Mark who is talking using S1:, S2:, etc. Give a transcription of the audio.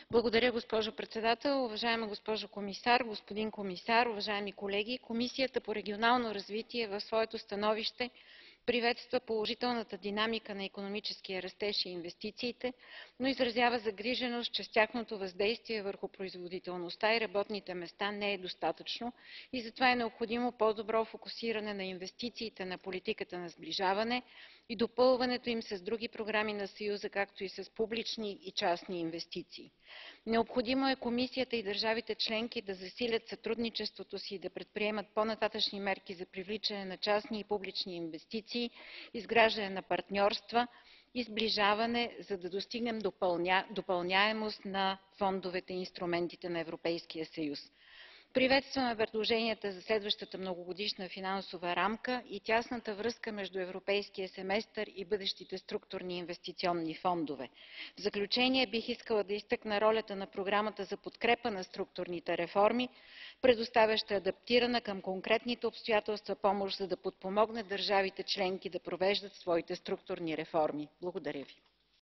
S1: Благодаря, госпожо председател. Уважаема госпожо комисар, господин комисар, уважаеми колеги! Комисията по регионално развитие в своето становище приветства положителната динамика на икономическия растеж и инвестициите, но изразява загриженост, че с тяхното въздействие върху производителността и работните места не е достатъчно и затова е необходимо по-добро фокусиране на инвестициите на политиката на сближаване и допълването им с други програми на Съюза, както и с публични и частни инвестиции. Необходимо е Комисията и държавите членки да засилят сътрудничеството си и да предприемат по-нататъшни мерки за привличане на частни и публични инвестиции, изграждане на партньорства и сближаване, за да достигнем допълняемост на фондовете и инструментите на Европейския съюз. Приветстваме предложенията за следващата многогодишна финансова рамка и тясната връзка между европейския семестър и бъдещите структурни инвестиционни фондове. В заключение бих искала да изтъкна ролята на програмата за подкрепа на структурните реформи, предоставяща адаптирана към конкретните обстоятелства помощ, за да подпомогне държавите членки да провеждат своите структурни реформи. Благодаря ви.